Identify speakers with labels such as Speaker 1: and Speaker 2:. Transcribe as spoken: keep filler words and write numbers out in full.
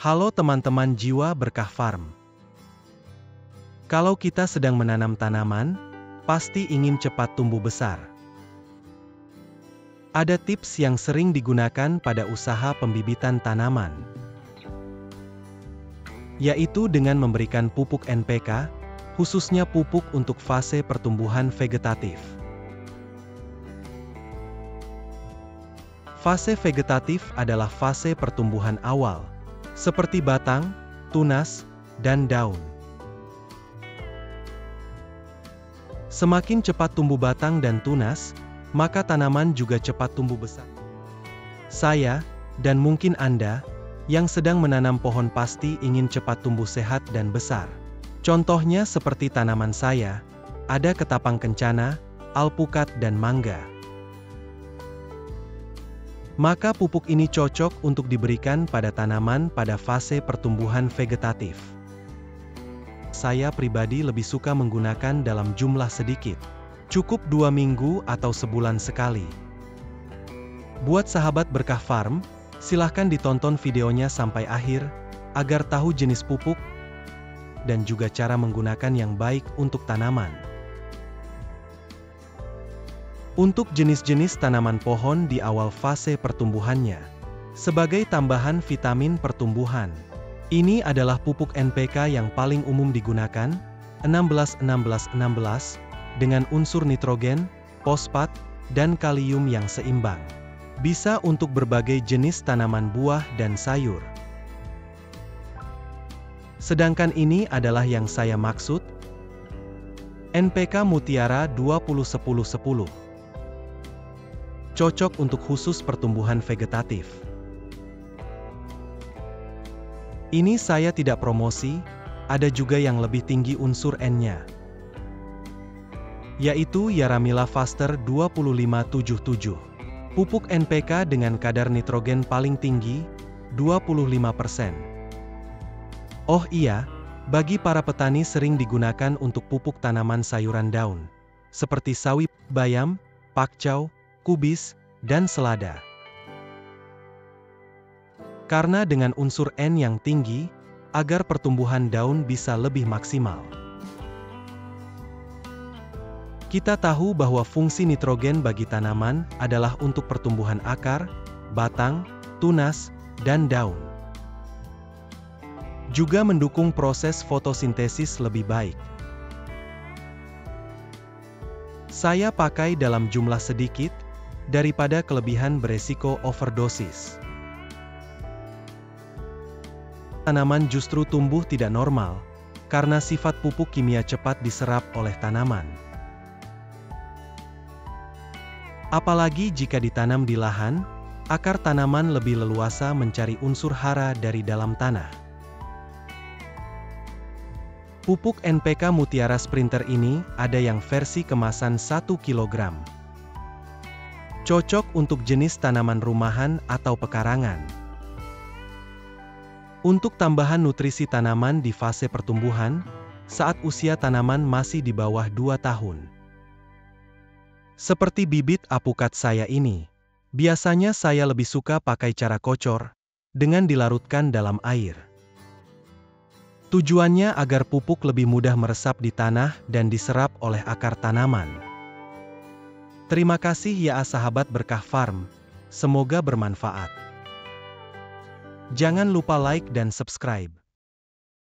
Speaker 1: Halo teman-teman Jiwa Berkah Farm. Kalau kita sedang menanam tanaman, pasti ingin cepat tumbuh besar. Ada tips yang sering digunakan pada usaha pembibitan tanaman, yaitu dengan memberikan pupuk N P K, khususnya pupuk untuk fase pertumbuhan vegetatif. Fase vegetatif adalah fase pertumbuhan awal, seperti batang, tunas, dan daun. Semakin cepat tumbuh batang dan tunas, maka tanaman juga cepat tumbuh besar. Saya, dan mungkin Anda, yang sedang menanam pohon pasti ingin cepat tumbuh sehat dan besar. Contohnya seperti tanaman saya, ada ketapang kencana, alpukat dan mangga. Maka pupuk ini cocok untuk diberikan pada tanaman pada fase pertumbuhan vegetatif. Saya pribadi lebih suka menggunakan dalam jumlah sedikit. Cukup dua minggu atau sebulan sekali. Buat sahabat Berkah Farm, silahkan ditonton videonya sampai akhir, agar tahu jenis pupuk, dan juga cara menggunakan yang baik untuk tanaman. Untuk jenis-jenis tanaman pohon di awal fase pertumbuhannya, sebagai tambahan vitamin pertumbuhan, ini adalah pupuk N P K yang paling umum digunakan, enam belas enam belas enam belas, dengan unsur nitrogen, fosfat, dan kalium yang seimbang. Bisa untuk berbagai jenis tanaman buah dan sayur. Sedangkan ini adalah yang saya maksud, N P K Mutiara dua puluh sepuluh sepuluh. Cocok untuk khusus pertumbuhan vegetatif. Ini saya tidak promosi, ada juga yang lebih tinggi unsur N-nya, yaitu Yaramila Faster dua puluh lima tujuh tujuh. Pupuk N P K dengan kadar nitrogen paling tinggi, dua puluh lima persen. Oh iya, bagi para petani sering digunakan untuk pupuk tanaman sayuran daun, seperti sawi, bayam, pakcoy, kubis, dan selada. Karena dengan unsur N yang tinggi, agar pertumbuhan daun bisa lebih maksimal. Kita tahu bahwa fungsi nitrogen bagi tanaman adalah untuk pertumbuhan akar, batang, tunas, dan daun. Juga mendukung proses fotosintesis lebih baik. Saya pakai dalam jumlah sedikit, daripada kelebihan beresiko overdosis. Tanaman justru tumbuh tidak normal, karena sifat pupuk kimia cepat diserap oleh tanaman. Apalagi jika ditanam di lahan, akar tanaman lebih leluasa mencari unsur hara dari dalam tanah. Pupuk N P K Mutiara Sprinter ini ada yang versi kemasan satu kilogram. Cocok untuk jenis tanaman rumahan atau pekarangan. Untuk tambahan nutrisi tanaman di fase pertumbuhan, saat usia tanaman masih di bawah dua tahun. Seperti bibit apukat saya ini, biasanya saya lebih suka pakai cara kocor, dengan dilarutkan dalam air. Tujuannya agar pupuk lebih mudah meresap di tanah dan diserap oleh akar tanaman. Terima kasih ya sahabat Berkah Farm, semoga bermanfaat. Jangan lupa like dan subscribe.